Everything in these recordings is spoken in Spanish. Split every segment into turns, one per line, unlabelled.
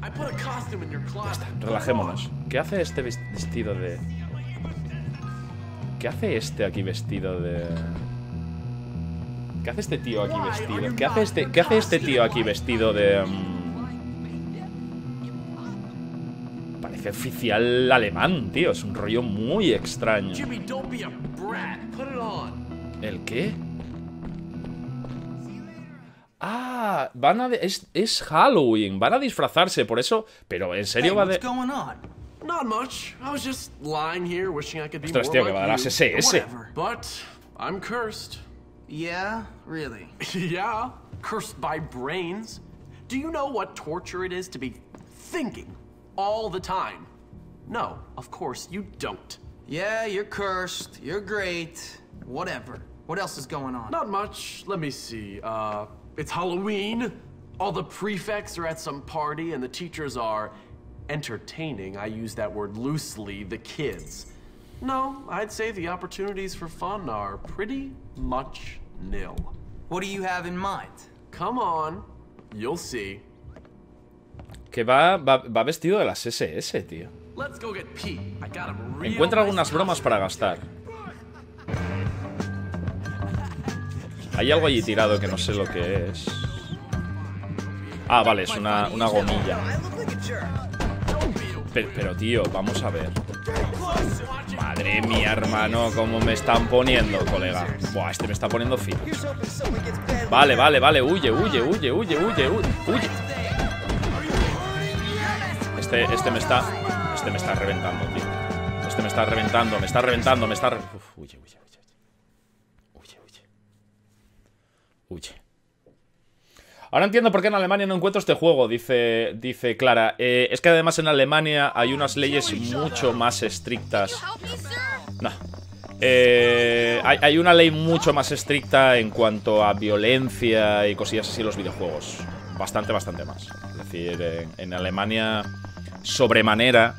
Ya está, relajémonos. ¿Qué hace este vestido de...? ¿Qué hace este aquí vestido de...? ¿Qué hace este tío aquí vestido? ¿Qué hace este tío aquí vestido de...? Parece oficial alemán, tío. Es un rollo muy extraño. ¿El qué? Ah, es Halloween. Van a disfrazarse, por eso... Pero en serio va de...
Not much. I was just lying here wishing I could be
Ostras,
more
tío, que
like
va a dar
you.
SS.
But I'm cursed.
Yeah, really?
Yeah, cursed by brains. Do you know what torture it is to be thinking all the time? No, of course you don't.
Yeah, you're cursed. You're great. Whatever. What else is going on?
Not much. Let me see. It's Halloween. All the prefects are at some party and the teachers are entertaining. I use that word loosely, the kids. No, I'd say the opportunities for fun are pretty much nil.
What do you have in mind?
Come on, you'll see.
Que va vestido de las SS, tío.
Let's go get Pete. I got him real
Encuentra
nice
algunas bromas para gastar. Hay algo allí tirado que no sé lo que es. Ah, vale, es una gomilla. Pero tío, vamos a ver. Madre mía, hermano, cómo me están poniendo, colega. Buah, este me está poniendo fino. Vale, huye. Este me está reventando, tío. Este me está reventando, Uf, huye. Ahora entiendo por qué en Alemania no encuentro este juego, dice Clara. Es que además en Alemania hay unas leyes mucho más estrictas. No. Hay una ley mucho más estricta en cuanto a violencia y cosillas así en los videojuegos. Bastante más. Es decir, en Alemania sobremanera.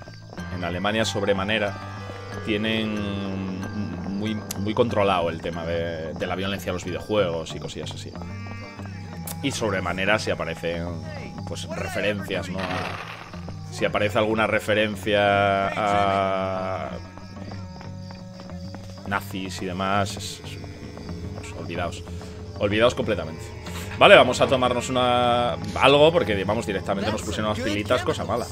Tienen muy controlado el tema de la violencia en los videojuegos y cosillas así. Y sobremanera si aparecen pues referencias, ¿no? Si aparece alguna referencia a nazis y demás, olvidaos completamente. Vale, vamos a tomarnos algo porque vamos directamente nos pusieron las pilitas, cosa mala.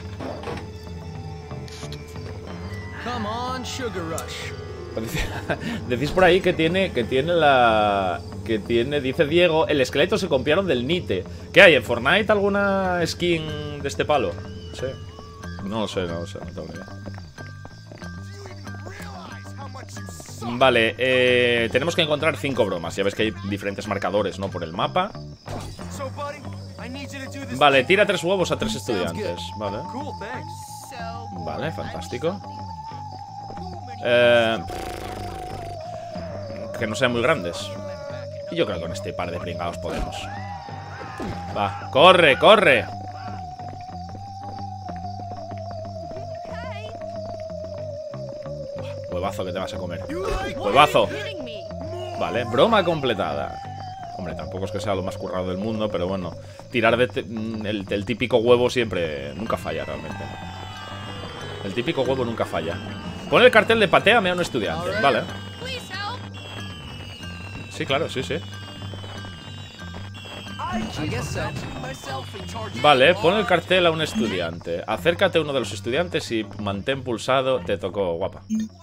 Come on, Sugar Rush.
Decís por ahí que tiene, dice Diego, el esqueleto se copiaron del Nite. ¿Qué hay? ¿En Fortnite alguna skin de este palo? Sí. No lo sé, no tengo ni idea. Vale, tenemos que encontrar 5 bromas. Ya ves que hay diferentes marcadores, ¿no? Por el mapa. Vale, tira 3 huevos a 3 estudiantes. Vale, fantástico. Que no sean muy grandes. Y yo creo que con este par de pringados podemos. Va, corre. Huevazo que te vas a comer. Huevazo. Vale, broma completada. Hombre, tampoco es que sea lo más currado del mundo, pero bueno, tirar el típico huevo siempre nunca falla realmente. El típico huevo nunca falla. Pon el cartel de pateame a un estudiante. Vale. Sí, claro, sí. Vale, pon el cartel a un estudiante. Acércate a uno de los estudiantes y mantén pulsado. Te tocó, guapa.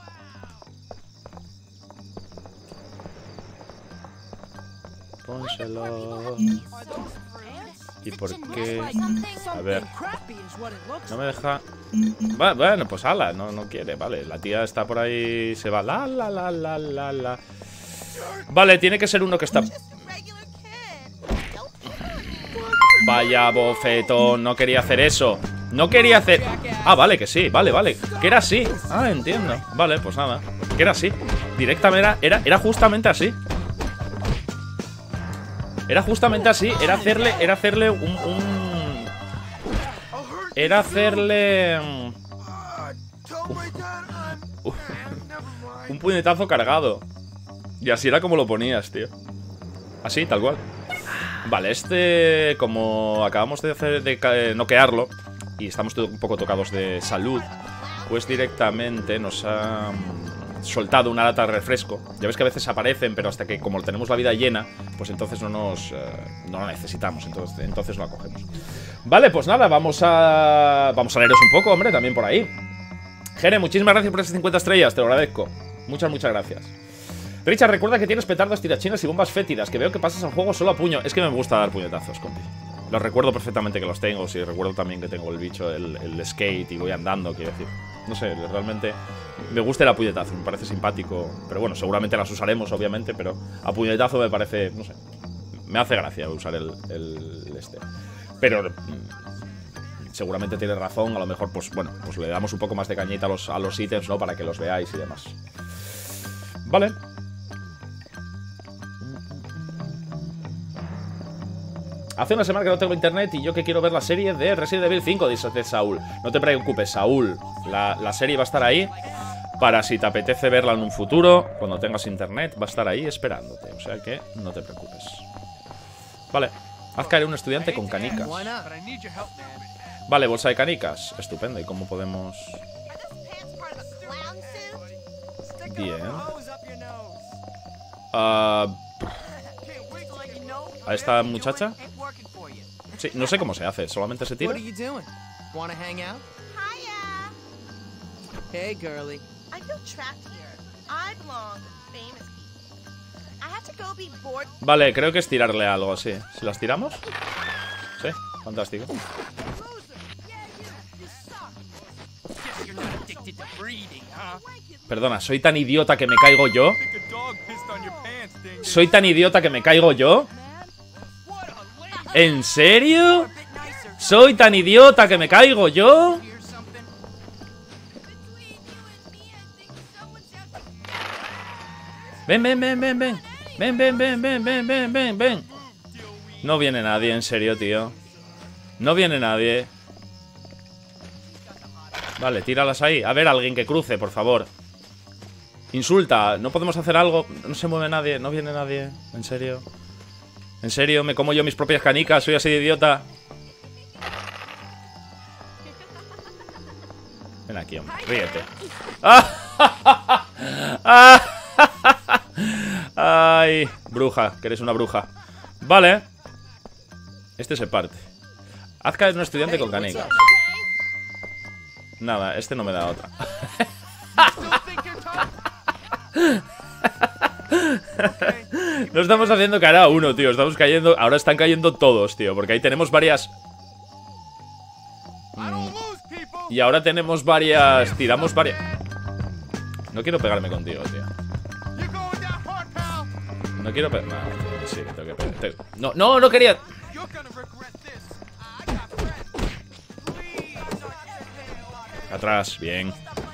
Pónselo. ¿Y por qué? A ver. No me deja. Bueno, pues ala, no quiere, vale. La tía está por ahí. Se va. La. Vale, tiene que ser uno que está. Vaya bofetón, no quería hacer eso. No quería hacer. Ah, vale, que sí, vale. Que era así. Ah, entiendo. Vale, pues nada. Que era así. Directamente era justamente así. Era justamente así. Era hacerle un puñetazo cargado. Y así era como lo ponías, tío. Así, tal cual. Vale, este, como acabamos de hacer de noquearlo y estamos un poco tocados de salud, pues directamente nos ha soltado una lata de refresco. Ya ves que a veces aparecen, pero hasta que como tenemos la vida llena, pues entonces no lo necesitamos, entonces no la cogemos. Vale, pues nada, vamos a leeros un poco, hombre, también por ahí. Gene, muchísimas gracias por esas 50 estrellas, te lo agradezco. Muchas gracias. Richard, recuerda que tienes petardos, tirachinas y bombas fétidas, que veo que pasas al juego solo a puño. Es que me gusta dar puñetazos, compi. Los recuerdo perfectamente que los tengo, sí, recuerdo también que tengo el bicho, el skate y voy andando, quiero decir. No sé, realmente me gusta el a puñetazo, me parece simpático. Pero bueno, seguramente las usaremos, obviamente, pero a puñetazo me parece, no sé, me hace gracia usar el este. Pero seguramente tienes razón, a lo mejor, pues bueno, pues le damos un poco más de cañita a los ítems, ¿no? Para que los veáis y demás. Vale. Hace una semana que no tengo internet y yo que quiero ver la serie de Resident Evil 5, dice Saúl. No te preocupes, Saúl. La serie va a estar ahí para si te apetece verla en un futuro. Cuando tengas internet va a estar ahí esperándote. O sea que no te preocupes. Vale. Haz caer un estudiante con canicas. Vale, bolsa de canicas. Estupendo. ¿Y cómo podemos...? Bien. ¿A esta muchacha? Sí, no sé cómo se hace, solamente se tira.
Hey, girly. I feel trapped here. I belong with famous people. I have to go be bored.
Vale, creo que es tirarle algo así. ¿Si las tiramos? Sí, fantástico. Perdona, ¿soy tan idiota que me caigo yo? ¿Soy tan idiota que me caigo yo? ¿En serio? ¿Soy tan idiota que me caigo yo? Ven, ven, ven, ven, ven. Ven, ven, ven, ven, ven, ven, ven, ven. No viene nadie, en serio, tío. No viene nadie. Vale, tíralas ahí. A ver, alguien que cruce, por favor. Insulta, ¿no podemos hacer algo? No se mueve nadie, no viene nadie. En serio. En serio, me como yo mis propias canicas. Soy así de idiota. Ven aquí, hombre, ríete. Ay, bruja, que eres una bruja. Vale. Este se parte. Haz caer un estudiante con canicas. Nada, este no me da otra. No estamos haciendo caer a uno, tío. Estamos cayendo. Ahora están cayendo todos, tío. Porque ahí tenemos varias. Y ahora tenemos varias. Tiramos varias. No quiero pegarme contigo, tío. No quiero pegar. No, tío, sí, tengo que pegar. No, no, no quería. Atrás, bien.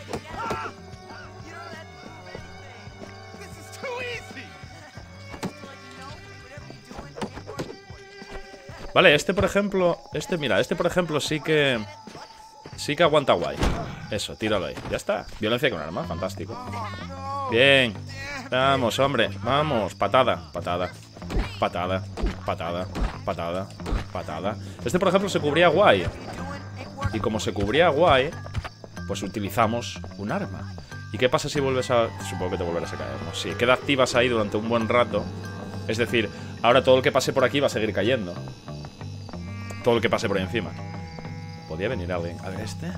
Vale, este por ejemplo. Mira, este por ejemplo sí que aguanta guay. Eso, tíralo ahí, ya está. Violencia con arma, fantástico. Bien. Vamos, hombre, vamos. Patada, patada. Patada, patada, patada, patada. Este por ejemplo se cubría guay. Y como se cubría guay, pues utilizamos un arma. ¿Y qué pasa si vuelves a...? Supongo que te volverás a caer, ¿no? Sí, queda activas ahí durante un buen rato. Es decir, ahora todo el que pase por aquí va a seguir cayendo. Todo el que pase por ahí encima. Podría venir alguien. A ver, este.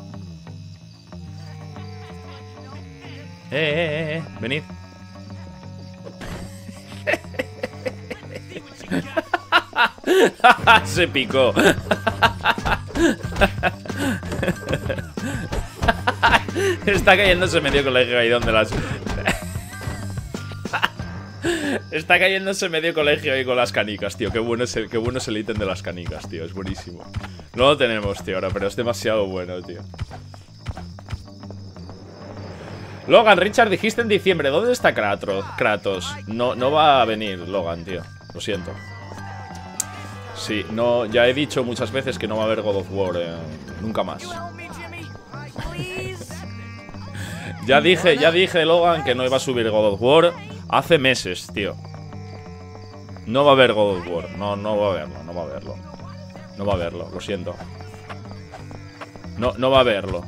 Venid. Se picó. Está cayéndose medio colegio ahí donde las... Está cayéndose medio colegio ahí con las canicas, tío. Qué bueno es el ítem de las canicas, tío. Es buenísimo. No lo tenemos, tío, ahora, pero es demasiado bueno, tío. Logan, Richard, dijiste en diciembre. ¿Dónde está Kratos? No va a venir Logan, tío. Lo siento. Sí, no, ya he dicho muchas veces que no va a haber God of War, nunca más. Ya dije, Logan, que no iba a subir God of War hace meses, tío. No va a haber God of War. No, no va a haberlo, no va a haberlo. No va a haberlo, lo siento. No, no va a haberlo.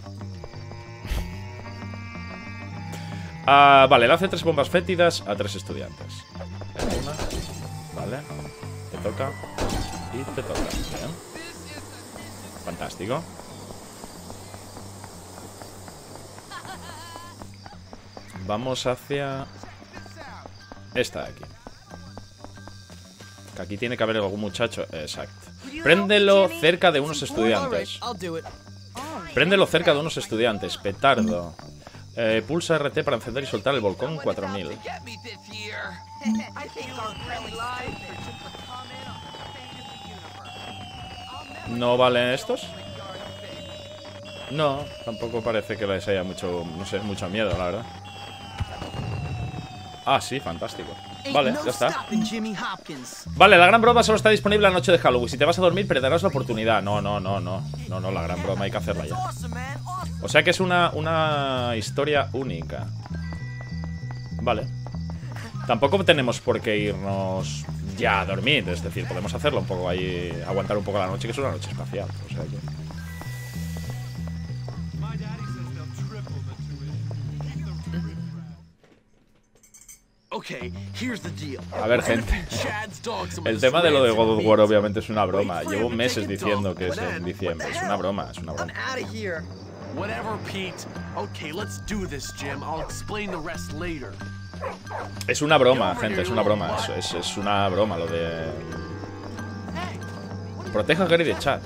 Vale, le hace 3 bombas fétidas a 3 estudiantes. Una. Vale. Te toca. Y te toca. Bien. Fantástico. Vamos hacia esta de aquí. Que aquí tiene que haber algún muchacho. Exacto. Préndelo cerca de unos estudiantes. Préndelo cerca de unos estudiantes. Petardo. Pulsa RT para encender y soltar el Volcón 4000. ¿No valen estos? No, tampoco parece que les haya mucho, no sé, mucho miedo, la verdad. Ah, sí, fantástico. Vale, ya está. Vale, la gran broma solo está disponible la noche de Halloween. Si te vas a dormir, perderás la oportunidad. No, la gran broma hay que hacerla ya. O sea que es una historia única. Vale. Tampoco tenemos por qué irnos ya a dormir. Es decir, podemos hacerlo un poco ahí, aguantar un poco la noche, que es una noche espacial. O sea que... A ver, gente, el tema de lo de God of War obviamente es una broma. Llevo meses diciendo que es en diciembre. Es una broma, es una broma. Es una broma, gente, es una broma. Es una broma lo de... Proteja a Gary de Chad.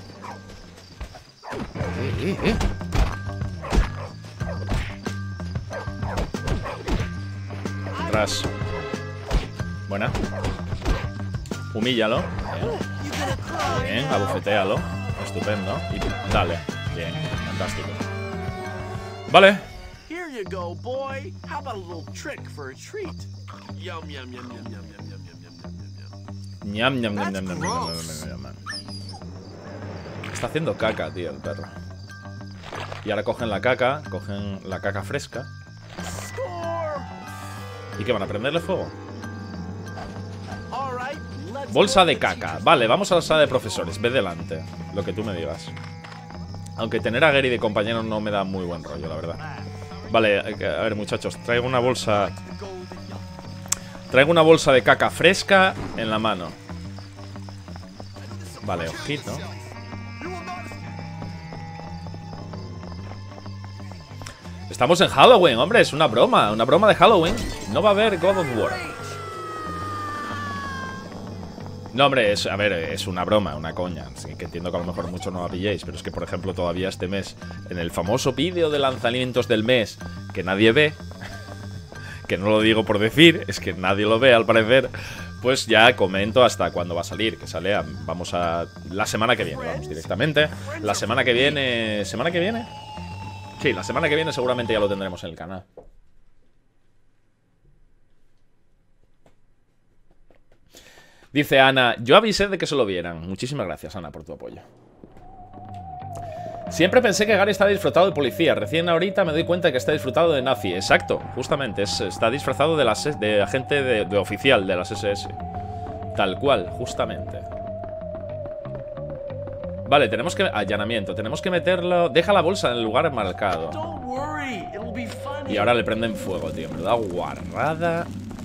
Atrás. Buena. Humíllalo. Bien. Bien, abofetéalo. Estupendo. Y dale. Bien, fantástico. Vale. Ñam, ñam, ñam, ñam, ñam, ñam. Está haciendo caca, tío, el perro. Y ahora cogen la caca fresca. ¿Y qué van a prenderle fuego? Bolsa de caca. Vale, vamos a la sala de profesores. Ve delante, lo que tú me digas. Aunque tener a Gary de compañero no me da muy buen rollo, la verdad. Vale, a ver, muchachos, traigo una bolsa de caca fresca en la mano. Vale, ojito. Estamos en Halloween, hombre, es una broma de Halloween. No va a haber God of War. No, hombre, a ver, es una broma, una coña. Así que entiendo que a lo mejor muchos no la pilléis, pero es que, por ejemplo, todavía este mes, en el famoso vídeo de lanzamientos del mes, que nadie ve, que no lo digo por decir, es que nadie lo ve al parecer, pues ya comento hasta cuándo va a salir, que sale, vamos a la semana que viene, vamos directamente. La semana que viene... ¿Semana que viene? Sí, la semana que viene seguramente ya lo tendremos en el canal. Dice Ana, yo avisé de que se lo vieran. Muchísimas gracias, Ana, por tu apoyo. Siempre pensé que Gary estaba disfrazado de policía. Recién ahorita me doy cuenta de que está disfrazado de nazi. Exacto, justamente. Está disfrazado de agente de oficial de las SS. Tal cual, justamente. Vale, tenemos que... Allanamiento. Tenemos que meterlo... Deja la bolsa en el lugar marcado. Y ahora le prenden fuego, tío. Me da guarrada.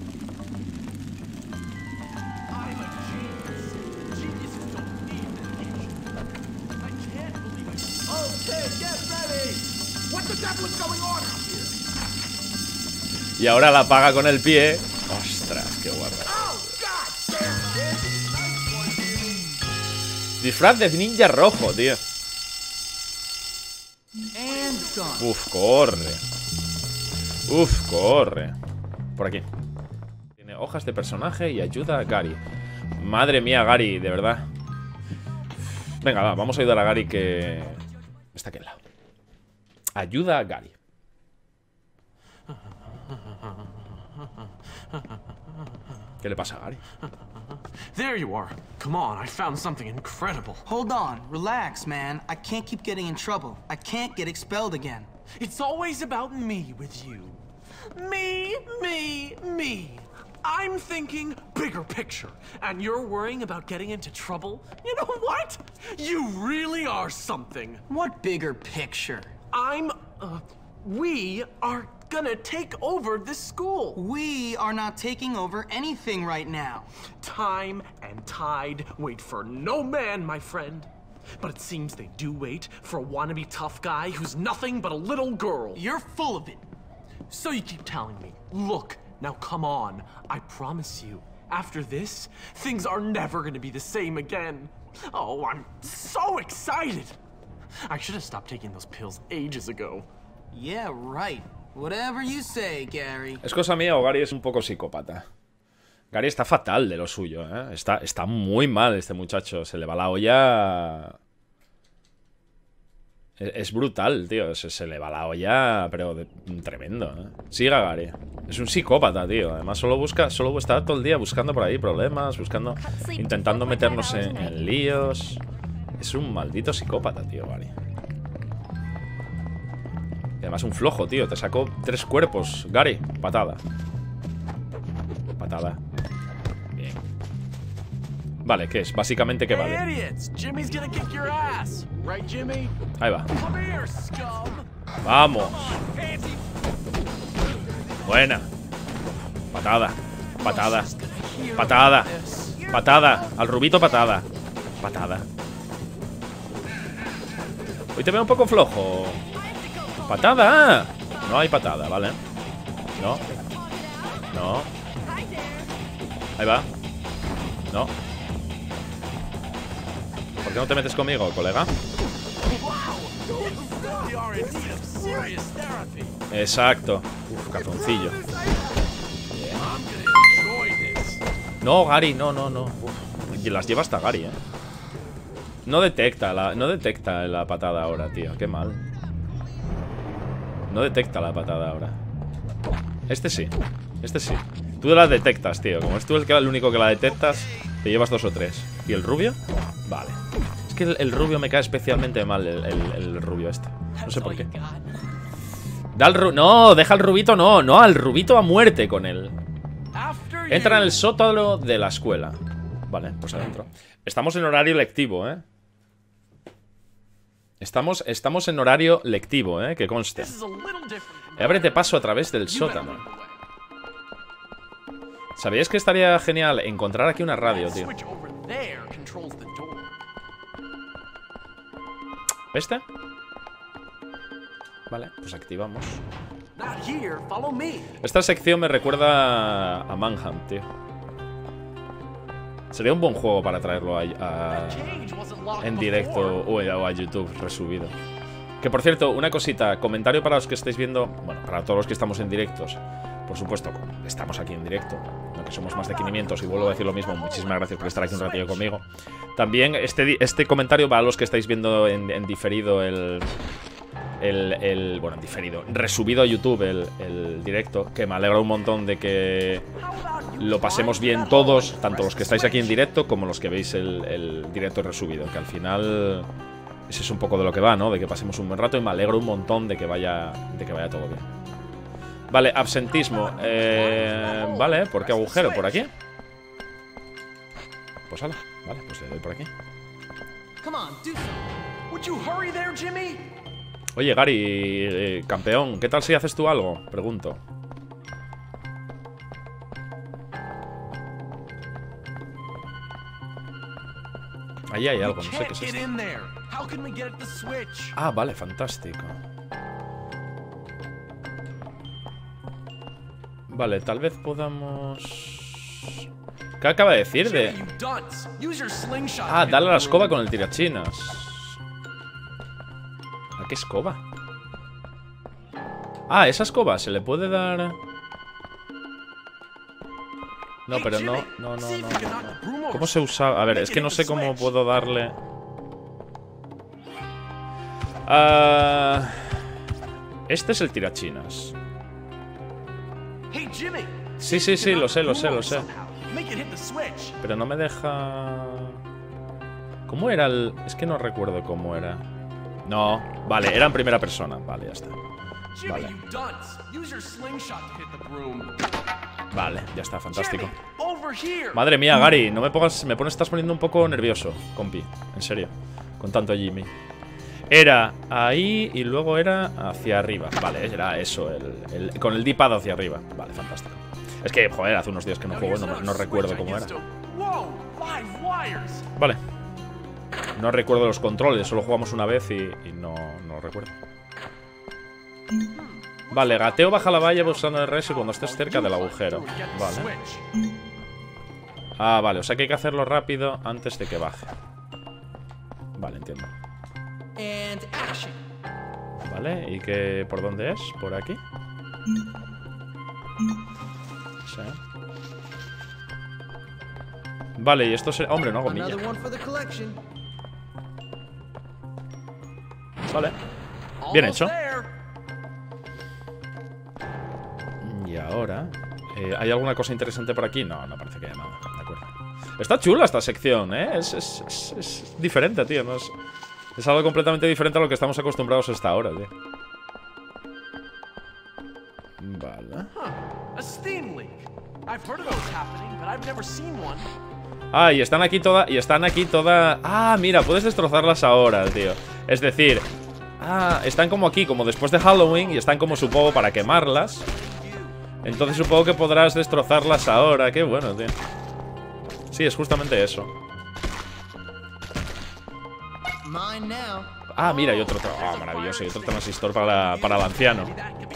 Y ahora la apaga con el pie. Ostras, qué guarda. Disfraz de ninja rojo, tío. Uf, corre. Uf, corre. Por aquí. Tiene hojas de personaje y ayuda a Gary. Madre mía, Gary, de verdad. Venga, va, vamos a ayudar a Gary que... está aquí al lado. Ayuda a Gary. ¿Qué le pasa a Gary?
There you are. Come on, I found something incredible.
Hold on, relax, man. I can't keep getting in trouble. I can't get expelled again.
It's always about me with you. Me. I'm thinking bigger picture, and you're worrying about getting into trouble? You know what? You really are something.
What bigger picture?
We are gonna take over this school.
We are not taking over anything right now.
Time and tide wait for no man, my friend. But it seems they do wait for a wannabe tough guy who's nothing but a little girl.
You're full of it.
So you keep telling me, look, now come on. I promise you, after this, things are never gonna be the same again. Oh, I'm so excited. I should have stopped taking those pills ages ago.
Yeah, right. Whatever you say, Gary.
¿Es cosa mía o Gary es un poco psicópata? Gary está fatal de lo suyo, ¿eh? Está muy mal este muchacho. Se le va la olla... Es brutal, tío. Se le va la olla, pero tremendo, ¿eh? Siga Gary. Es un psicópata, tío. Además solo está todo el día buscando por ahí problemas, intentando meternos en líos. Es un maldito psicópata, tío, Gary. Y además un flojo, tío. Te sacó 3 cuerpos. Gary, patada. Patada. Bien. Vale, ¿qué es? Básicamente, ¿qué vale? Ahí va. Vamos. Buena. Patada. Patada. Patada. Patada. Al rubito patada. Patada. Hoy te veo un poco flojo. ¡Patada! No hay patada, ¿vale? No. No. Ahí va. No. ¿Por qué no te metes conmigo, colega? Exacto. Uf, cartoncillo. Bien. No, Gary, no. Uf. Las lleva hasta Gary, No detecta la patada ahora, tío. Qué mal. No detecta la patada ahora. Este sí. Tú la detectas, tío. Como es tú el único que la detectas, te llevas 2 o 3. ¿Y el rubio? Vale. Es que el rubio me cae especialmente mal, el rubio este. No sé por qué. No, deja al rubito, no, al rubito a muerte con él. Entra en el sótano de la escuela. Vale, pues adentro. Estamos en horario lectivo, Estamos en horario lectivo, que conste. Ábrete paso a través del sótano. ¿Sabíais que estaría genial encontrar aquí una radio, tío? ¿Este? Vale, pues activamos. Esta sección me recuerda a Manhunt, tío. Sería un buen juego para traerlo en directo o a YouTube resubido. Que por cierto, una cosita, comentario para los que estáis viendo. Bueno, para todos los que estamos en directos. Por supuesto, estamos aquí en directo, que somos más de 500. Y vuelvo a decir lo mismo, muchísimas gracias por estar aquí un ratillo conmigo. También este comentario para los que estáis viendo en diferido bueno, en diferido, resubido a YouTube el directo, que me alegra un montón de que lo pasemos bien todos, tanto los que estáis aquí en directo como los que veis el directo resubido, que al final ese es un poco de lo que va, ¿no? De que pasemos un buen rato, y me alegro un montón de que vaya todo bien. Vale, absentismo. Vale, ¿por qué agujero? ¿Por aquí? Pues hala, vale, pues le doy por aquí. Oye, Gary, campeón, ¿qué tal si haces tú algo? Pregunto. Ahí hay algo, no sé qué es esto. Ah, vale, fantástico. Vale, tal vez podamos... ¿Qué acaba de decir? Ah, dale a la escoba con el tirachinas. ¿A qué escoba? Ah, esa escoba se le puede dar... No, pero no. ¿Cómo se usa? A ver, es que no sé cómo puedo darle... Este es el tirachinas. Sí, lo sé. Pero no me deja... ¿Cómo era el...? Es que no recuerdo cómo era. No, vale, era en primera persona. Vale, ya está. Vale. Vale, ya está, fantástico.
Jimmy, over here.
Madre mía, Gary, no me pongas, estás poniendo un poco nervioso, compi. En serio, con tanto Jimmy. Era ahí y luego era hacia arriba. Vale, era eso, con el D-pad hacia arriba. Vale, fantástico. Es que, joder, hace unos días que no juego, no recuerdo cómo era. Vale. No recuerdo los controles, solo jugamos una vez y no recuerdo. Vale, gateo baja la valla pulsando el RS cuando estés cerca del agujero. Vale. Ah, vale, o sea que hay que hacerlo rápido antes de que baje. Vale, entiendo. Vale, ¿y qué, por dónde es? ¿Por aquí? Sí. Vale, y esto será... Hombre, no hago milla. Vale. Bien hecho. Y ahora... ¿hay alguna cosa interesante por aquí? No, no parece que haya nada. De acuerdo. Está chula esta sección, ¿eh? Es diferente, tío. No es algo completamente diferente a lo que estamos acostumbrados hasta ahora, tío. Vale. Ah, y están aquí todas... Ah, mira, puedes destrozarlas ahora, tío. Es decir... Ah, están como aquí, como después de Halloween. Y están como, supongo, para quemarlas. Entonces supongo que podrás destrozarlas ahora. Qué bueno, tío. Sí, es justamente eso. Ah, mira, hay otro... Oh, maravilloso, hay otro transistor para el anciano.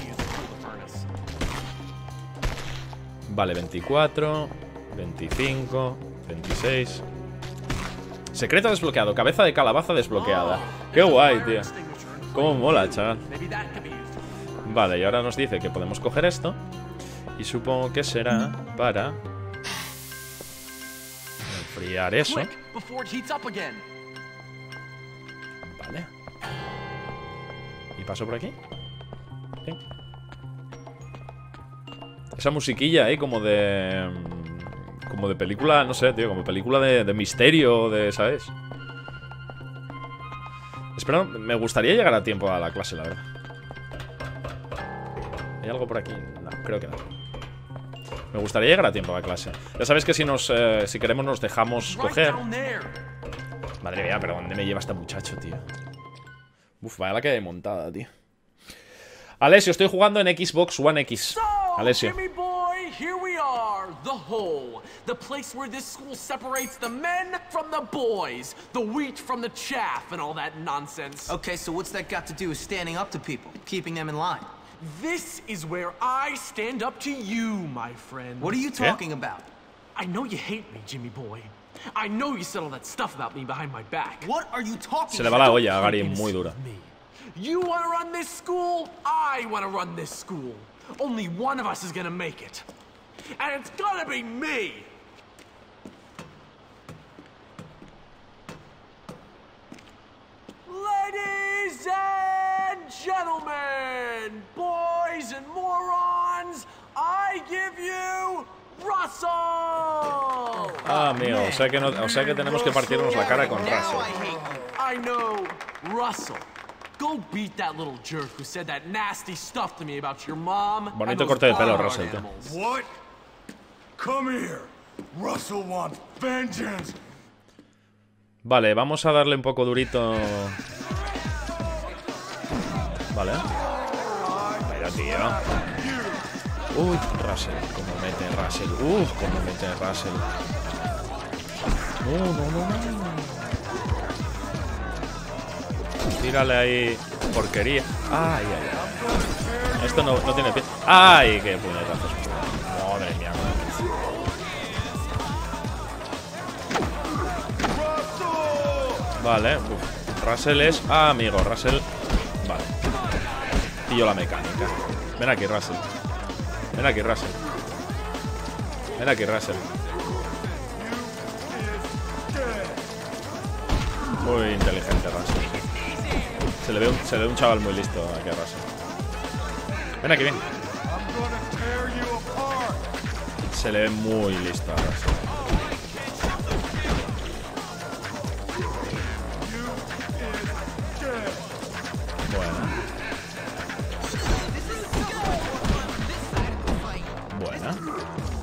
Vale, 24 25 26. Secreto desbloqueado, cabeza de calabaza desbloqueada. Qué guay, tío. Cómo mola, chaval. Vale, y ahora nos dice que podemos coger esto. Y supongo que será para enfriar eso. Vale. ¿Y paso por aquí? Sí. Esa musiquilla ahí como de película, no sé, tío. Como película de misterio, ¿sabes? Espero, me gustaría llegar a tiempo a la clase, la verdad. ¿Hay algo por aquí? No, creo que no. Me gustaría llegar a tiempo a la clase. Ya sabes que si queremos nos dejamos coger. Madre mía, pero ¿dónde me lleva este muchacho, tío? Uf, vaya la que de montada, tío. Alessio, estoy jugando en Xbox One X. Alessio.
Jimmy boy, here we are, the hole, the place where this school separates the men from the boys, the wheat from the chaff, and all that nonsense.
Okay, so what's that got to do with standing up to people, keeping them in line?
This is where I stand up to you, my friend.
What are you talking about?
I know you hate me, Jimmy boy. I know you said all that stuff about me behind my back.
What are you talking
Se le va la olla a Gary muy dura.
You want to run this school? I want to run this school. Only one of us is gonna make it. And it's gonna be me! Ladies and gentlemen, boys and morons, I give you Russell!
Ah, amigo, o sea que tenemos que partirnos la cara con Russell.
I know, Russell. Go beat that little jerk who said that nasty stuff to me about your mom.
Bonito corte de pelo, Russell, tío.
What? Come here. Russell wants vengeance.
Vale, vamos a darle un poco durito. Vale. Vaya, tío. Uy, Russell, como mete Russell. Como mete Russell. No. Tírale ahí porquería. Ay. Esto no tiene pie. Ay, qué puñetazos. Madre mía. Vale. Russell es... Ah, amigo, Russell. Vale. Pillo la mecánica. Ven aquí, Russell. Ven aquí, Russell. Ven aquí, Russell. Muy inteligente, Russell. Se le ve un chaval muy listo aquí a Russell. Ven aquí, ven. Se le ve muy listo a Russell. Buena.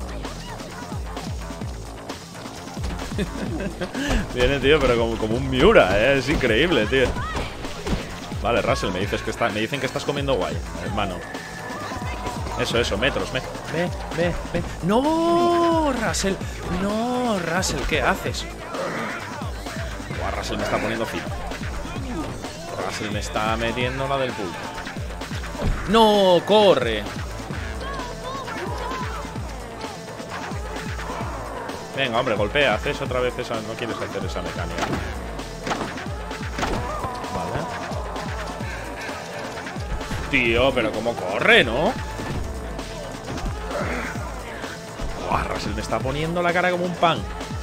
Viene, tío, pero como un Miura, ¿eh? Es increíble, tío. Vale, Russell, me dicen que estás comiendo guay, hermano. Eso, metros, ve. ¡No, Russell! ¡No, Russell! ¿Qué haces? Buah, Russell me está poniendo fino. Russell me está metiendo la del pool. ¡No! ¡Corre! Venga, hombre, golpea. Haces otra vez esa... No quieres hacer esa mecánica. Vale. Tío, pero cómo corre, ¿no? Buah, Russell me está poniendo la cara como un pan.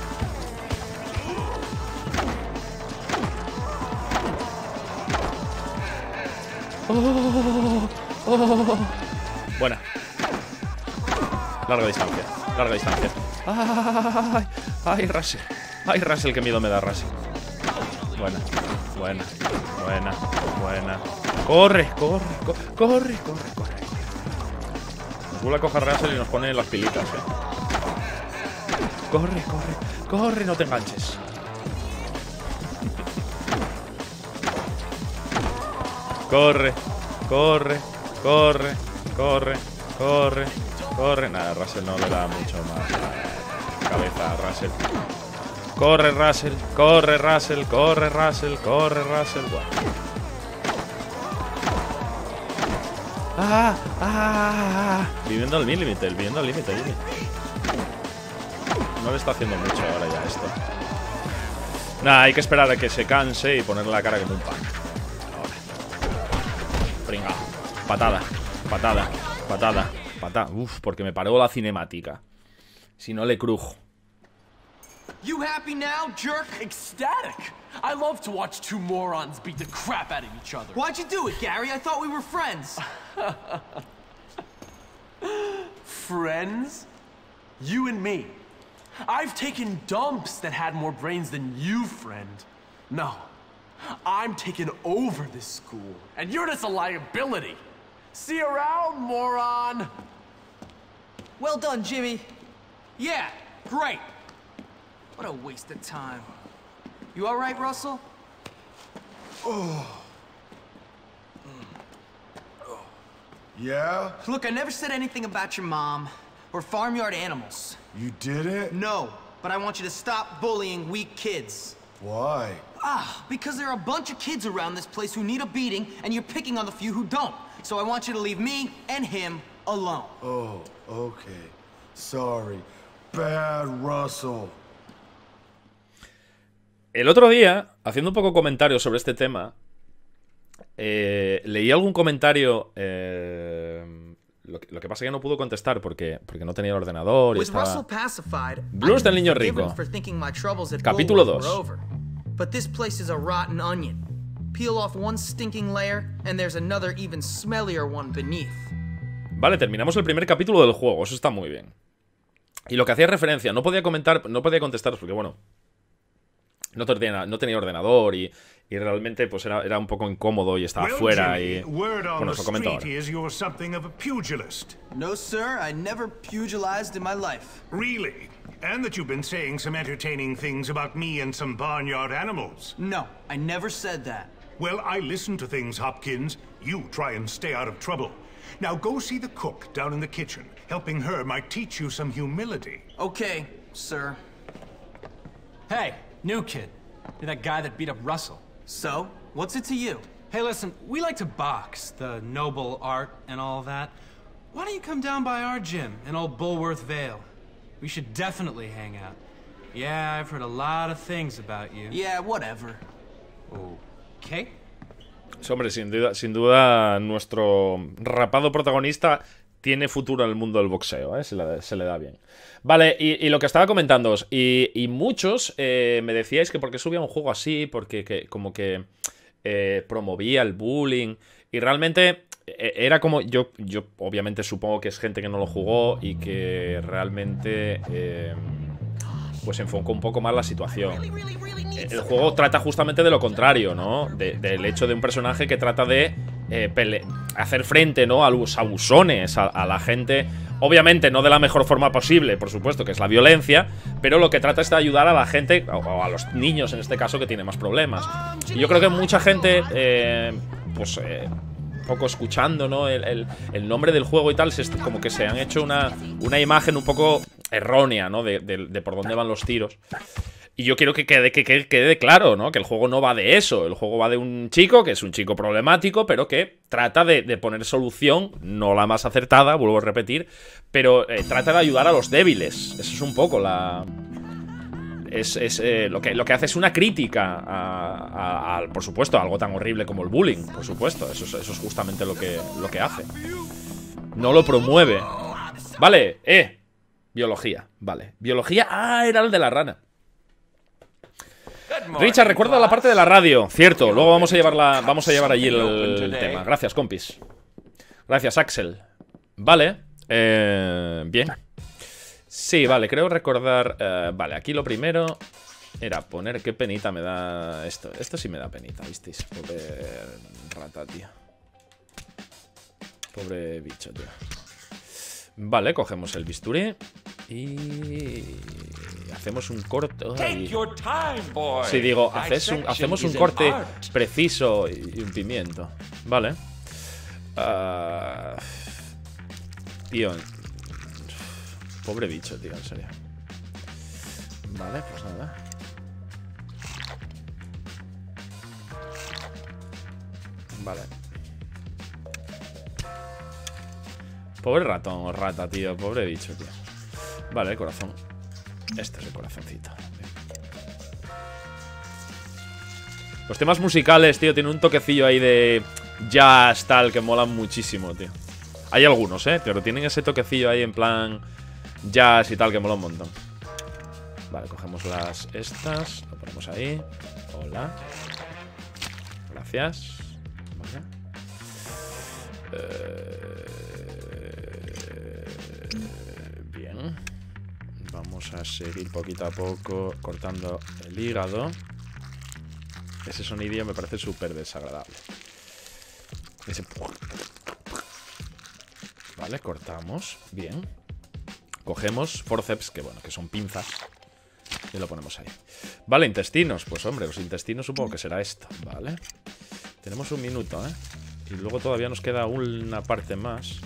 Buena. Larga distancia. Ay, Russell. Ay, Russell, qué miedo me da Russell. Buena. Corre. Nos vuelve a coger Russell y nos pone las pilitas, Corre, no te enganches. Corre. Nada, Russell no le da mucho más la cabeza a Russell. Corre, Russell. Bueno. Viviendo al límite. No le está haciendo mucho ahora ya esto. Nada, hay que esperar a que se canse y ponerle la cara como un pan. Ahora. Pringao. Patada. Uf, porque me paró la cinemática. Si no le crujo.
You happy now, jerk?
Ecstatic! I love to watch two morons beat the crap out of each other.
Why'd you do it, Gary? I thought we were friends.
Friends? You and me. I've taken dumps that had more brains than you, friend. No. I'm taking over this school, and you're just a liability. See you around, moron!
Well done, Jimmy. Yeah, great. What a waste of time. You all right, Russell?
Yeah?
Look, I never said anything about your mom or farmyard animals.
You didn't?
No, but I want you to stop bullying weak kids.
Why?
Because there are a bunch of kids around this place who need a beating, and you're picking on the few who don't. So I want you to leave me and him alone.
Oh, okay. Sorry. Bad Russell.
El otro día, haciendo un poco comentarios sobre este tema, leí algún comentario. Lo que pasa es que no pudo contestar porque no tenía el ordenador y estaba... Blues del niño rico. Capítulo 2.
But this place is a rotten onion. Peel off one stinking layer and there's another even smellier one beneath.
Vale, terminamos el primer capítulo del juego, eso está muy bien. Y lo que hacía referencia, no podía contestaros porque, bueno, no tenía ordenador y realmente pues era un poco incómodo y estaba fuera y... Bueno, os lo comento ahora.
No, sir, I never pugilized in my life.
Really? And that you've been saying some entertaining things about me and some barnyard animals.
No, I never said that.
Well, I listen to things, Hopkins. You try and stay out of trouble. Now go see the cook down in the kitchen. Helping her might teach you some humility.
Okay, sir.
Hey, new kid. You're that guy that beat up Russell.
So, what's it to you?
Hey, listen, we like to box, the noble art and all that. Why don't you come down by our gym in old Bulworth Vale? We should definitely hang out. Yeah, I've heard a lot of things about you.
Yeah, whatever.
Okay.
Sí, hombre, sin duda nuestro rapado protagonista tiene futuro en el mundo del boxeo, ¿eh? Se le da bien. Vale, y lo que estaba comentándoos, y muchos me decíais que por qué subía un juego así, porque como que promovía el bullying, y realmente era como, yo obviamente supongo que es gente que no lo jugó y que realmente pues enfocó un poco más la situación. El juego trata justamente de lo contrario, ¿no? Del hecho de un personaje que trata de hacer frente, ¿no?, a los abusones, a la gente. Obviamente no de la mejor forma posible, por supuesto, que es la violencia, pero lo que trata es de ayudar a la gente, o a los niños en este caso, que tienen más problemas. Y yo creo que mucha gente, un poco escuchando, ¿no?, el nombre del juego y tal, como que se han hecho una imagen un poco errónea, ¿no?, de por dónde van los tiros. Y yo quiero que quede claro, ¿no?, que el juego no va de eso. El juego va de un chico que es un chico problemático, pero que trata de poner solución, no la más acertada, vuelvo a repetir, pero trata de ayudar a los débiles. Eso es un poco la... lo que hace es una crítica a, por supuesto, a algo tan horrible como el bullying, por supuesto. Eso es justamente lo que hace. No lo promueve. Vale, biología, vale. Biología, era el de la rana. Richard, recuerda la parte de la radio. Cierto, luego vamos a llevar allí el tema. Gracias, compis. Gracias, Axel. Vale, bien. Sí, vale, creo recordar. Vale, aquí lo primero era poner. Qué penita me da esto. Esto sí me da penita, ¿visteis? Pobre rata, tío. Pobre bicho, tío. Vale, cogemos el bisturí y hacemos un corte. Sí, digo, hacemos un corte preciso y un pimiento. Vale. Tío. Pobre bicho, tío, en serio. Vale, pues nada. Vale. Pobre ratón o rata, tío. Pobre bicho, tío. Vale, el corazón. Este es el corazoncito. Bien. Los temas musicales, tío, tienen un toquecillo ahí de jazz, tal, que molan muchísimo, tío. Hay algunos, pero tienen ese toquecillo ahí en plan jazz y tal, que mola un montón. Vale, cogemos estas. Lo ponemos ahí. Hola. Gracias. Vale. Bien. Vamos a seguir poquito a poco cortando el hígado. Ese sonidillo me parece súper desagradable. Vale, cortamos. Bien. Cogemos forceps, que bueno, que son pinzas, y lo ponemos ahí. Vale, intestinos. Pues hombre, los intestinos supongo que será esto. Vale. Tenemos un minuto, y luego todavía nos queda una parte más.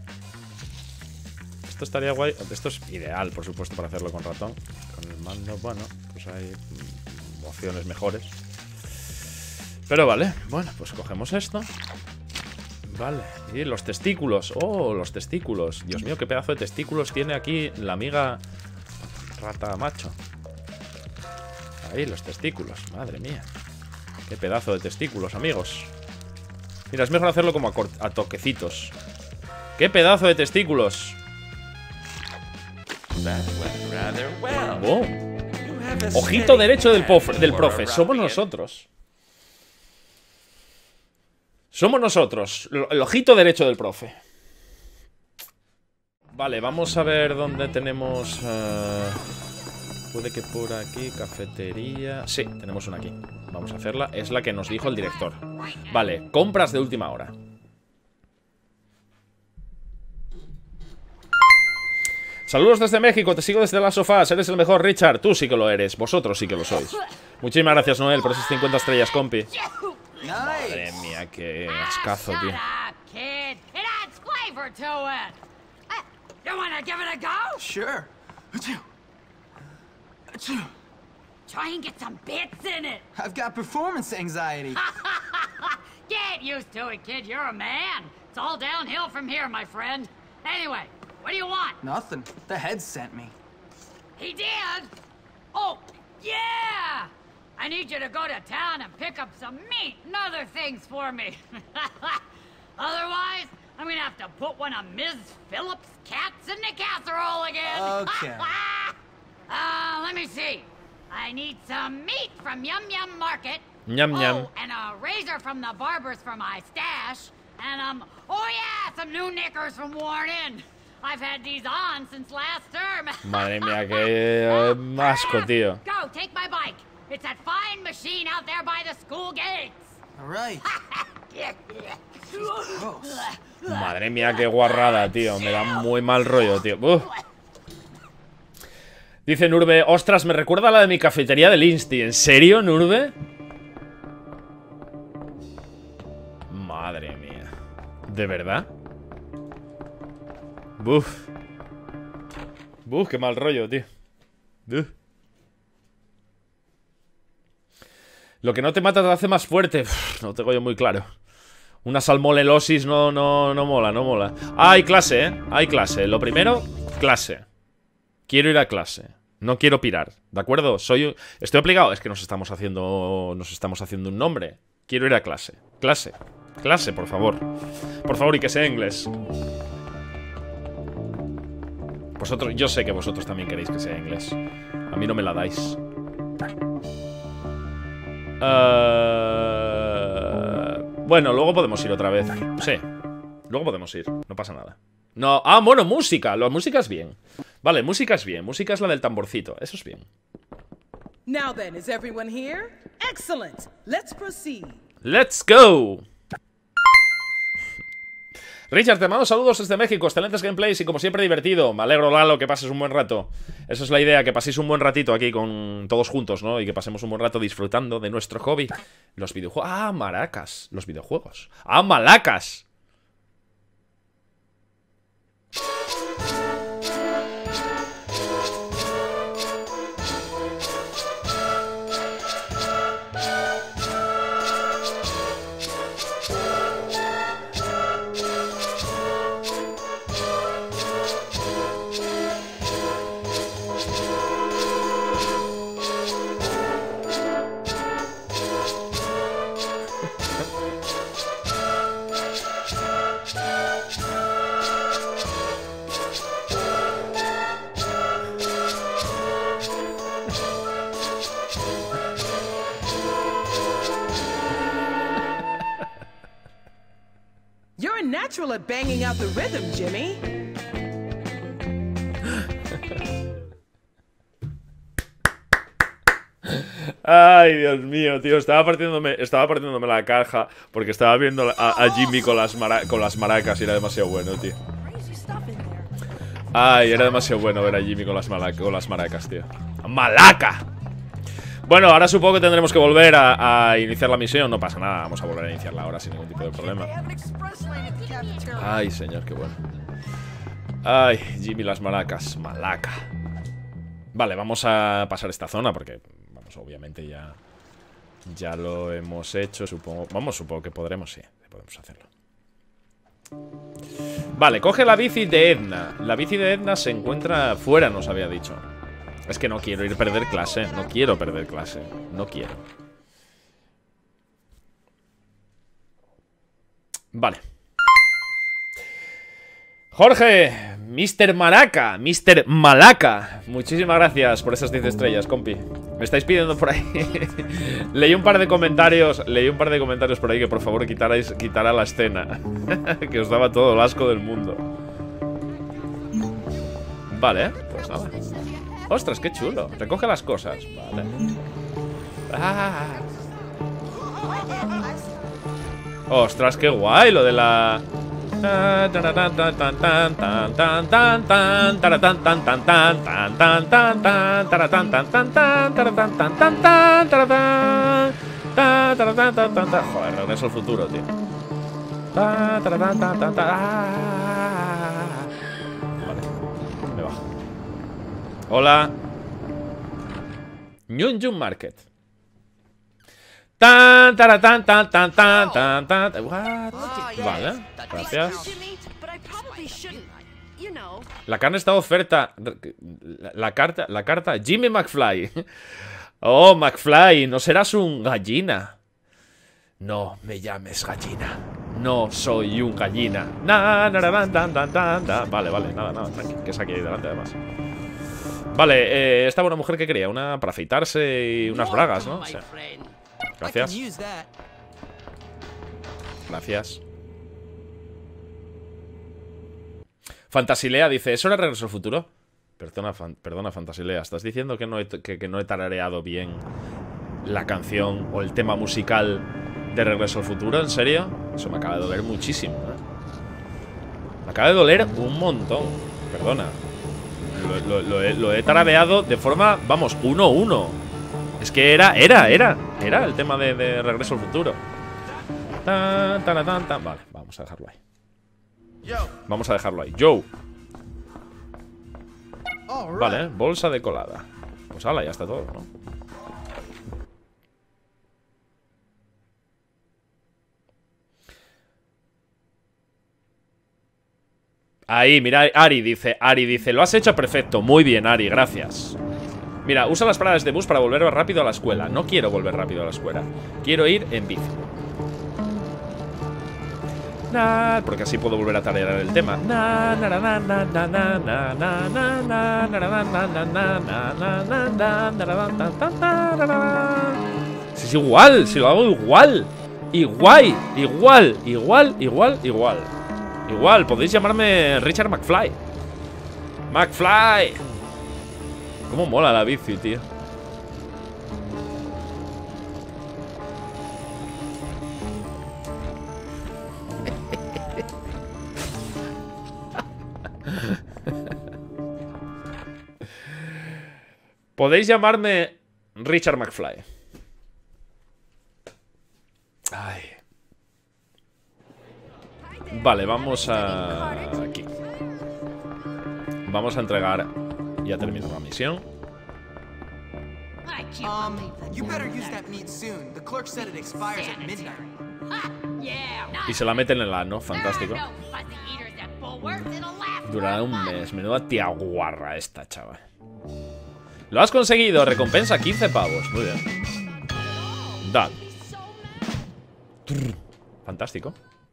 Esto estaría guay. Esto es ideal, por supuesto, para hacerlo con ratón. Con el mando, bueno, pues hay opciones mejores. Pero vale, bueno, pues cogemos esto. Vale, y los testículos. Oh, los testículos. Dios mío, qué pedazo de testículos tiene aquí la amiga rata macho. Ahí, los testículos, madre mía. Qué pedazo de testículos, amigos. Mira, es mejor hacerlo como a toquecitos. ¡Qué pedazo de testículos! Oh. Ojito derecho del profe. Somos nosotros. Somos nosotros. El ojito derecho del profe. Vale, vamos a ver dónde tenemos... puede que por aquí, cafetería... Sí, tenemos una aquí. Vamos a hacerla. Es la que nos dijo el director. Vale, compras de última hora. Saludos desde México, te sigo desde las sofás. Eres el mejor, Richard. Tú sí que lo eres. Vosotros sí que lo sois. Muchísimas gracias, Noel, por esas 50 estrellas, compi. Madre mía, qué ascazo, tío.
Sure.
Try and get some bits in it.
I've got performance anxiety.
Get used to it, kid. You're a man. It's all downhill from here, my friend. Anyway, what do you want?
Nothing. The head sent me.
He did? Oh, yeah! I need you to go to town and pick up some meat and other things for me. Otherwise, I'm gonna have to put one of Ms. Phillips' cats in the casserole again.
Okay.
Let me see. I need some meat from Yum Yum Market.
Yum Yum.
Oh, and a razor from the barber's for my stash. And, oh yeah, some new knickers from Worn In. I've had these on since last term.
Madre mía, qué asco, tío.
Go, take my bike. It's that fine machine out there by the school gates.
All right.
Madre mía, qué guarrada, tío. Me da muy mal rollo, tío. Dice Nurbe, ostras, me recuerda a la de mi cafetería del Insti. ¿En serio, Nurbe? Madre mía. ¿De verdad? Buf, qué mal rollo, tío. Lo que no te mata te hace más fuerte. No tengo yo muy claro. Una salmonelosis no mola, no mola. Ah, hay clase, hay clase. Lo primero, clase. Quiero ir a clase. No quiero pirar, ¿de acuerdo? Estoy obligado. Es que nos estamos haciendo un nombre. Quiero ir a clase. Clase, por favor. Por favor, y que sea inglés. Vosotros, yo sé que vosotros también queréis que sea inglés. A mí no me la dais. Bueno, luego podemos ir otra vez. Sí, luego podemos ir, no pasa nada. No, bueno, música, la música es bien. Vale, música es bien, música es la del tamborcito, eso es bien.
Now then, is everyone here? Excellent. Let's proceed.
Let's go. Richard, te mando saludos desde México, excelentes gameplays y como siempre divertido. Me alegro, Lalo, que pases un buen rato. Esa es la idea, que paséis un buen ratito aquí con todos juntos, ¿no? Y que pasemos un buen rato disfrutando de nuestro hobby. Los videojuegos. Ah, maracas. Los videojuegos. Ah, malacas.
You're a natural at banging out the rhythm, Jimmy.
Ay, Dios mío, tío, estaba partiéndome la caja porque estaba viendo a Jimmy con las maracas y era demasiado bueno, tío. Ay, era demasiado bueno ver a Jimmy con las maracas, tío. ¡Malaca! Bueno, ahora supongo que tendremos que volver a iniciar la misión. No pasa nada, vamos a volver a iniciarla ahora sin ningún tipo de problema. Ay, señor, qué bueno. Ay, Jimmy las maracas, malaca. Vale, vamos a pasar esta zona porque, vamos, obviamente ya lo hemos hecho, supongo. Vamos, supongo que podremos, sí, podemos hacerlo. Vale, coge la bici de Edna. La bici de Edna se encuentra fuera, nos había dicho. Es que no quiero ir a perder clase. No quiero perder clase. No quiero. Vale. Jorge, Mr. Maraca, Mr. Malaca. Muchísimas gracias por esas 10 estrellas, compi. Me estáis pidiendo por ahí. Leí un par de comentarios por ahí que por favor quitara la escena. Que os daba todo el asco del mundo. Vale, pues nada. Ostras, qué chulo. Recoge las cosas. Vale. Ostras, qué guay lo de la... Joder, regreso al futuro, tío. Vale, me bajo. Hola. Nyunjun Market. Tan, tan, tan, tan, tan, tan, tan, tan. What? Vale, gracias. La carne está de oferta. La carta. Jimmy McFly. Oh, McFly, ¿no serás un gallina? No me llames gallina. No soy un gallina. Vale, nada, tranqui. Que es aquí delante además. Vale, esta buena mujer que quería, una para afeitarse y unas bragas, ¿no? O sea, gracias. Gracias. Fantasilea dice, ¿eso era Regreso al Futuro? Perdona, Fantasilea, ¿estás diciendo que no he tarareado bien la canción o el tema musical De Regreso al Futuro, ¿en serio? Eso me acaba de doler muchísimo, ¿eh? Me acaba de doler un montón. Perdona. Lo he tarabeado de forma, vamos, 1-1. Es que era el tema de Regreso al Futuro. Vale, vamos a dejarlo ahí. Vamos a dejarlo ahí. Joe. Vale, bolsa de colada. Pues hala, ya está todo, ¿no? Ahí, mira, Ari dice, lo has hecho perfecto. Muy bien, Ari, gracias. Mira, usa las paradas de bus para volver rápido a la escuela. No quiero volver rápido a la escuela. Quiero ir en bici. Porque así puedo volver a tararear el tema. Si es igual, si lo hago igual. Igual, podéis llamarme Richard McFly. McFly. Cómo mola la bici, tío. Podéis llamarme Richard McFly. Ay. Vale, vamos a... aquí. Vamos a entregar... Ya terminó la misión. Y se la meten en el ano, fantástico. Durará un mes. Menuda tía guarra esta, chaval. Lo has conseguido, recompensa 15 pavos. Muy bien. Dale. Fantástico.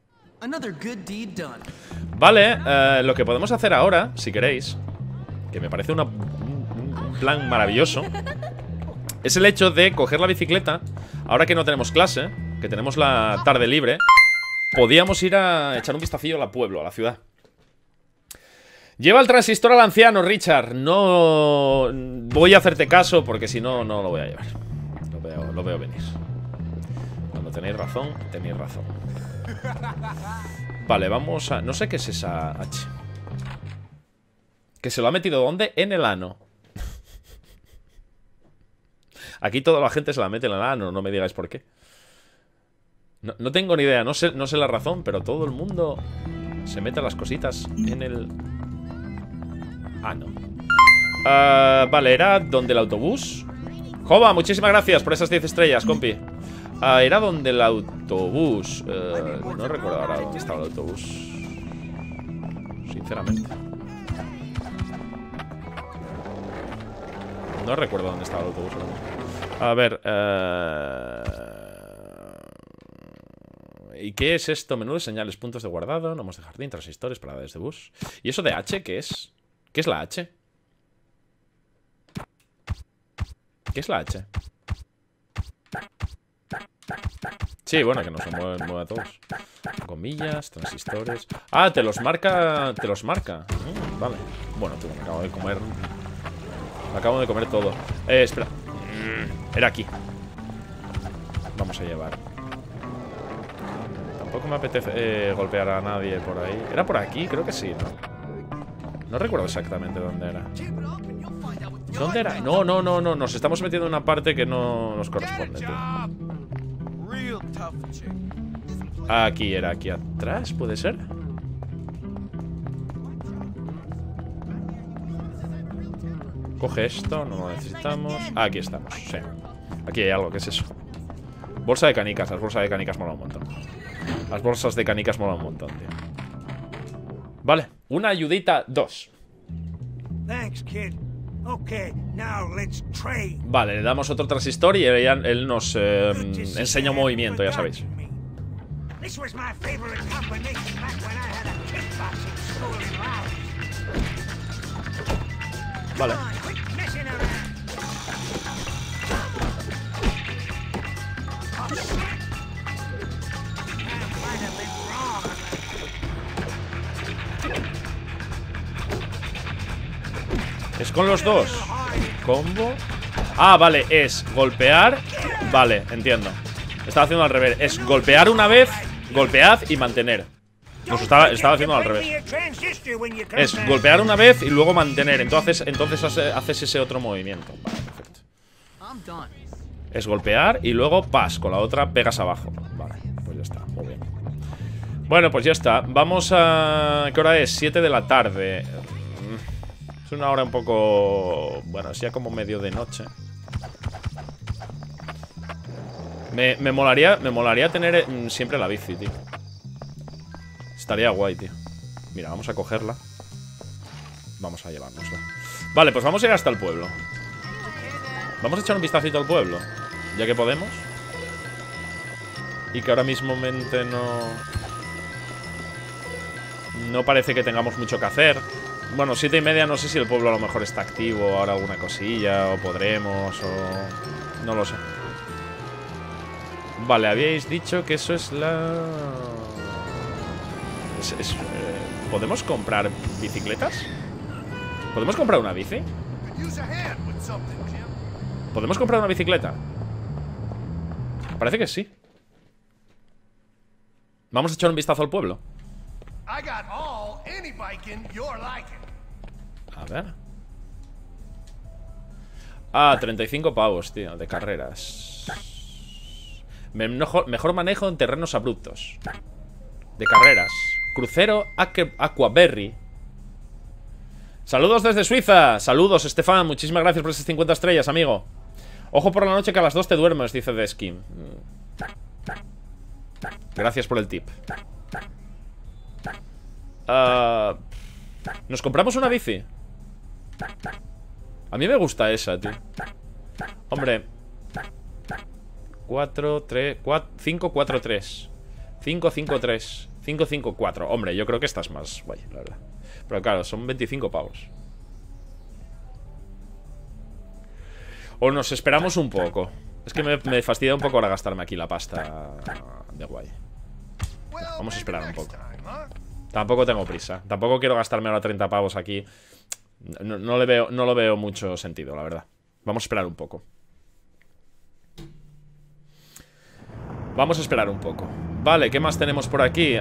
Vale, lo que podemos hacer ahora, si queréis, que me parece un plan maravilloso, es el hecho de coger la bicicleta. Ahora que no tenemos clase, que tenemos la tarde libre, podíamos ir a echar un vistacillo al pueblo, a la ciudad. Lleva el transistor al anciano, Richard. No voy a hacerte caso porque si no, no lo voy a llevar. Lo veo venir. Cuando tenéis razón, tenéis razón. Vale, vamos a... No sé qué es esa H. ¿Que se lo ha metido dónde? En el ano. Aquí toda la gente se la mete en el ano, no me digáis por qué. No tengo ni idea, no sé la razón, pero todo el mundo se mete las cositas en el ano. Vale, era donde el autobús. Jova, muchísimas gracias por esas 10 estrellas, compi. Era donde el autobús. No recuerdo ahora dónde estaba el autobús, sinceramente. No recuerdo dónde estaba el autobús. A ver. ¿Y qué es esto? Menú de señales, puntos de guardado, nomos de jardín, transistores, paradas de bus. ¿Y eso de H qué es? ¿Qué es la H? ¿Qué es la H? Sí, bueno, que no se mueve a todos. Comillas, transistores. Ah, te los marca. Te los marca. Vale. Bueno, tío, me acabo de comer. Me acabo de comer todo. Espera. Era aquí. Vamos a llevar. Tampoco me apetece golpear a nadie por ahí. ¿Era por aquí? Creo que sí, ¿no? No recuerdo exactamente dónde era. ¿Dónde era? No. Nos estamos metiendo en una parte que no nos corresponde, tío. Aquí era, aquí atrás, ¿puede ser? Coge esto, no lo necesitamos. Aquí estamos, sí. Aquí hay algo, ¿qué es eso? Bolsa de canicas, las bolsas de canicas molan un montón. Las bolsas de canicas molan un montón, tío. Vale, una ayudita 2. Vale, le damos otro transistor y él nos enseña un movimiento, ya sabéis. Vale. Es con los dos. Combo. Ah, vale, es golpear. Vale, entiendo. Estaba haciendo al revés. Es golpear una vez, golpead y mantener. Pues estaba haciendo al revés. Es golpear una vez y luego mantener. Entonces haces ese otro movimiento. Vale, perfecto. Es golpear y luego pas. Con la otra pegas abajo. Vale, pues ya está, muy bien. Bueno, pues ya está. Vamos a... ¿Qué hora es? 7 de la tarde. Es una hora un poco... Bueno, es ya como medio de noche. Me molaría tener siempre la bici, tío. Estaría guay, tío. Mira, vamos a cogerla. Vamos a llevárnosla. Vale, pues vamos a ir hasta el pueblo. Vamos a echar un vistacito al pueblo, ya que podemos. Y que ahora mismo no parece que tengamos mucho que hacer. Bueno, 7:30, no sé si el pueblo a lo mejor está activo. Ahora alguna cosilla, o podremos, o... No lo sé. Vale, habíais dicho que eso es la... ¿Podemos comprar bicicletas? ¿Podemos comprar una bici? ¿Podemos comprar una bicicleta? Parece que sí. Vamos a echar un vistazo al pueblo. A ver. Ah, 35 pavos, tío, de carreras. Mejor manejo en terrenos abruptos. De carreras. Crucero Aquaberry. Saludos desde Suiza. Saludos, Estefan. Muchísimas gracias por esas 50 estrellas, amigo. Ojo por la noche que a las 2 te duermes, dice The Skim. Gracias por el tip. ¿Nos compramos una bici? A mí me gusta esa, tío. Hombre. 4, 3, 4, 5, 4, 3. 5, 5, 3. 5, 5, 4. Hombre, yo creo que esta es más guay, la verdad. Pero claro, son 25 pavos. O nos esperamos un poco. Es que me fastidia un poco ahora gastarme aquí la pasta de guay. Vamos a esperar un poco. Tampoco tengo prisa. Tampoco quiero gastarme ahora 30 pavos aquí. No lo veo mucho sentido, la verdad. Vamos a esperar un poco. Vamos a esperar un poco. Vale, ¿qué más tenemos por aquí?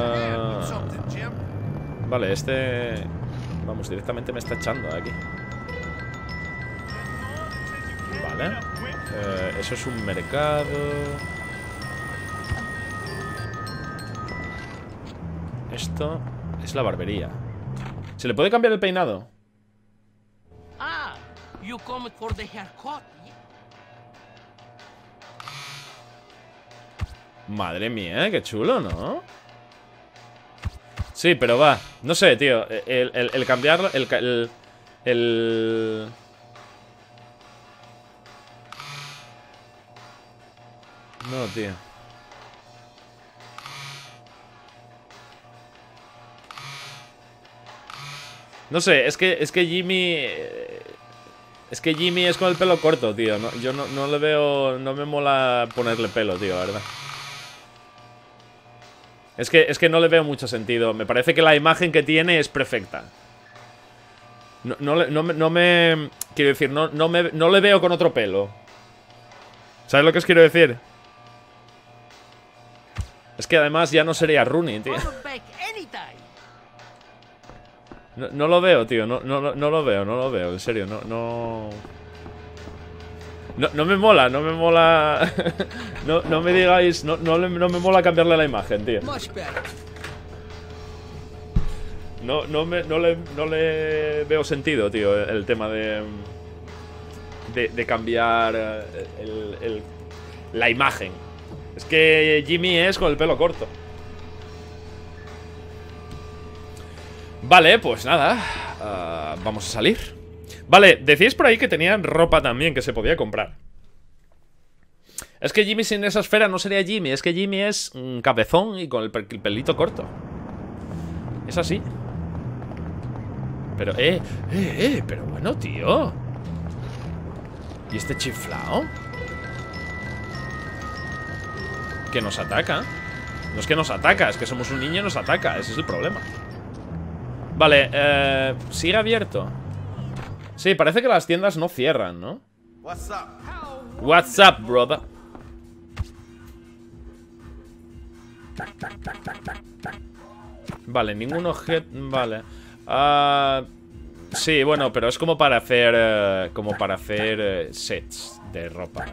Vale, este... Vamos, directamente me está echando de aquí. Vale. Eso es un mercado. Esto es la barbería. ¿Se le puede cambiar el peinado?
You come for the haircut.
Madre mía, qué chulo, ¿no? Sí, pero va. No sé, tío. El cambiarlo. No, tío. No sé, es que Jimmy... Es que Jimmy es con el pelo corto, tío. Yo no le veo... No me mola ponerle pelo, tío, la verdad. Es que no le veo mucho sentido. Me parece que la imagen que tiene es perfecta. No me... Quiero decir, no le veo con otro pelo. ¿Sabes lo que os quiero decir? Es que además ya no sería Rooney, tío. No lo veo, tío. No lo veo. En serio, no me mola, no me digáis, no me mola cambiarle la imagen, tío. No le veo sentido, tío, el tema de cambiar la imagen. Es que Jimmy es con el pelo corto. Vale, pues nada. Vamos a salir. Vale, decíais por ahí que tenían ropa también que se podía comprar. Es que Jimmy sin esa esfera no sería Jimmy. Es que Jimmy es cabezón y con el pelito corto. Es así. Pero, pero bueno, tío. ¿Y este chiflao? Que nos ataca. No es que nos ataca, es que somos un niño y nos ataca. Ese es el problema. Vale, sigue abierto. Sí, parece que las tiendas no cierran, ¿no? What's up, brother? Vale, ningún objeto... Vale. Sí, bueno, pero es como para hacer... sets de ropa.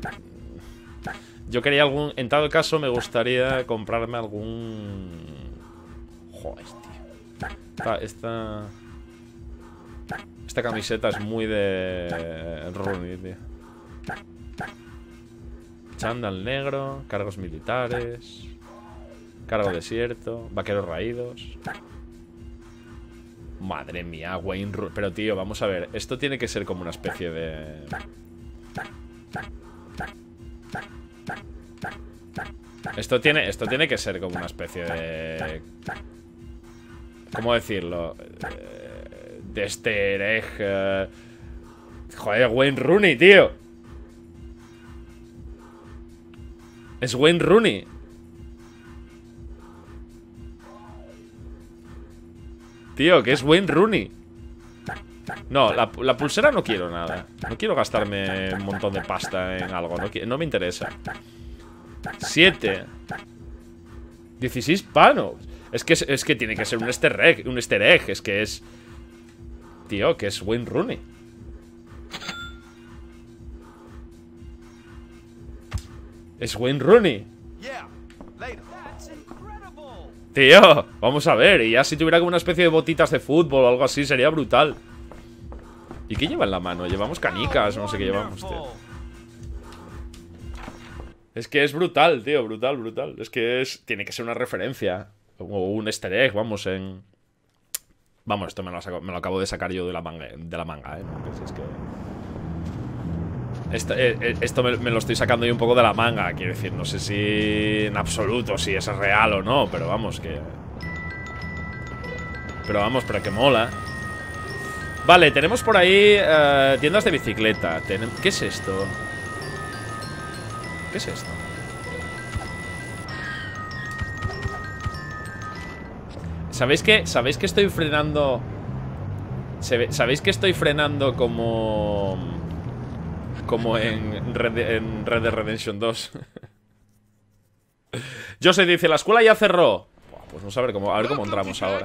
Yo quería algún... En tal caso me gustaría comprarme algún... Joder, tío. Esta camiseta es muy de... Rooney, tío. Chándal negro, cargos militares, cargo desierto, vaqueros raídos. Madre mía, Wayne Rooney. Pero tío, vamos a ver, esto tiene que ser como una especie de... Esto tiene que ser como una especie de... ¿Cómo decirlo? De easter egg. Joder, Wayne Rooney, tío. Es Wayne Rooney. Tío, que es Wayne Rooney. No, la pulsera no quiero nada. No quiero gastarme un montón de pasta en algo. No me interesa. 7. 16 panos. Es que tiene que ser un easter egg. Es que es... Tío, que es Wayne Rooney. Es Wayne Rooney. Tío, vamos a ver. Y ya si tuviera como una especie de botitas de fútbol o algo así, sería brutal. ¿Y qué lleva en la mano? Llevamos canicas, no sé qué llevamos, tío. Es que es brutal, tío, brutal. Es que tiene que ser una referencia. O un easter egg, vamos, en... Vamos, esto me lo acabo de sacar yo de la manga, ¿no? Es que... Esto me lo estoy sacando yo un poco de la manga. Quiero decir, no sé si en absoluto si es real o no, pero vamos, que... Pero que mola. Vale, tenemos por ahí tiendas de bicicleta. ¿Qué es esto? ¿Qué es esto? ¿Sabéis que estoy frenando? ¿Sabéis que estoy frenando como en Red Dead Redemption 2? Jose dice, la escuela ya cerró. Pues no sé, a ver cómo entramos ahora.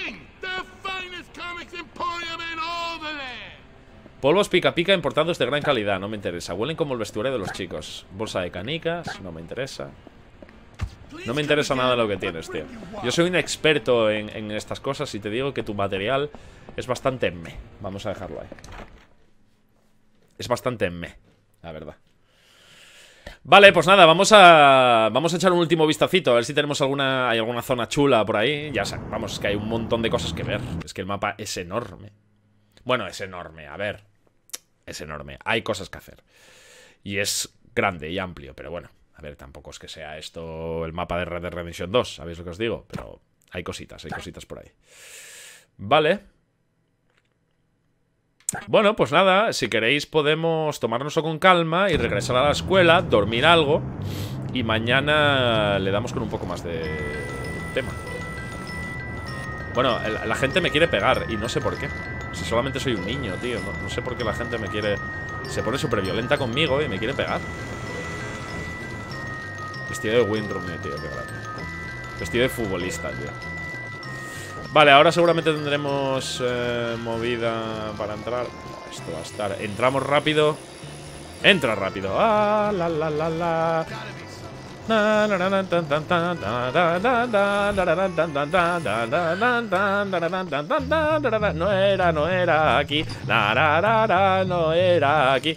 Polvos pica pica importados de gran calidad. No me interesa. Huelen como el vestuario de los chicos. Bolsa de canicas. No me interesa. No me interesa nada lo que tienes, tío. Yo soy un experto en estas cosas y te digo que tu material es bastante meh. Vamos a dejarlo ahí. Es bastante meh, la verdad. Vale, pues nada, vamos a echar un último vistacito. A ver si tenemos hay alguna zona chula por ahí. Ya sabes, vamos, es que hay un montón de cosas que ver. Es que el mapa es enorme. Bueno, es enorme, a ver. Es enorme, hay cosas que hacer. Y es grande y amplio, pero bueno. A ver, tampoco es que sea esto el mapa de Red Dead Redemption 2, ¿sabéis lo que os digo? Pero hay cositas por ahí. Vale. Bueno, pues nada, si queréis podemos tomárnoslo con calma y regresar a la escuela, dormir algo y mañana le damos con un poco más de tema. Bueno, la gente me quiere pegar y no sé por qué. Si solamente soy un niño, tío. No sé por qué la gente me quiere... Se pone súper violenta conmigo y me quiere pegar. Vestido de Wayne Rooney, tío, qué grande. Vestido de futbolista, tío. Vale, ahora seguramente tendremos movida para entrar. No, esto va a estar... Entramos rápido. Entra rápido. Ah, la, la, la, la. No era aquí. No era aquí.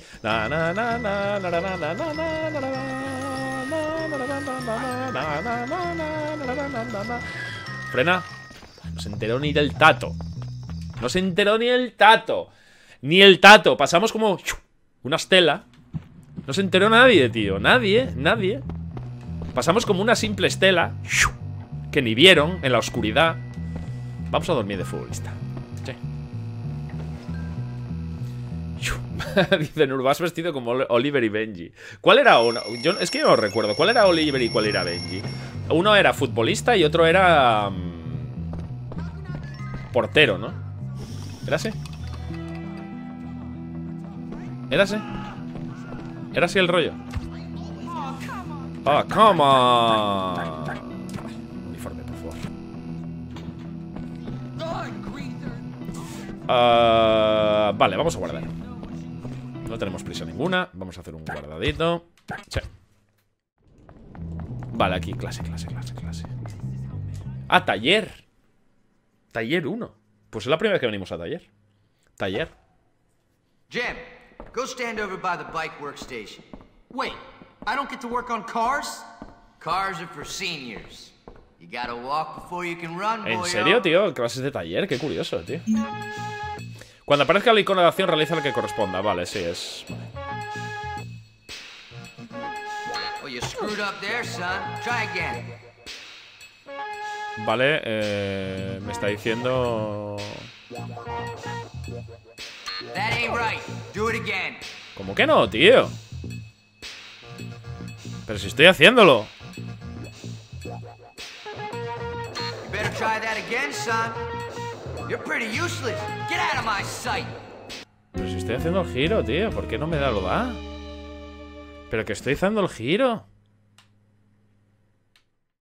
Frena. No se enteró ni del tato. No se enteró ni el tato. Ni el tato. Pasamos como una estela. No se enteró nadie, tío. Nadie. Pasamos como una simple estela que ni vieron en la oscuridad. Vamos a dormir de futbolista. Sí. Dice Nurbas vestido como Oliver y Benji. ¿Cuál era uno? Es que yo no recuerdo. ¿Cuál era Oliver y cuál era Benji? Uno era futbolista y otro era... portero, ¿no? ¿Era así? ¿Era así? ¿Era así el rollo? Ah, come on. Vale, vamos a guardar. No tenemos prisa ninguna. Vamos a hacer un guardadito. Sí. Vale, aquí, clase. Ah, taller. Taller 1. Pues es la primera vez que venimos a taller. Taller.
Jim, go stand over by the bike workstation. Wait, I don't get to work on cars? Cars are for seniors. You gotta walk before you can run, boy.
¿En serio, tío? Clases de taller, qué curioso, tío. Cuando aparezca la icono de acción, realiza la que corresponda. Vale, sí, es...
Oh, you screwed up there, son. Try again.
Vale, me está diciendo...
That ain't right. Do it again.
¿Cómo que no, tío? Pero si estoy haciéndolo.
You better try that again, son. You're pretty useless. Get out of my sight.
Pero si estoy haciendo el giro, tío. ¿Por qué no me da lo da? Pero que estoy haciendo el giro.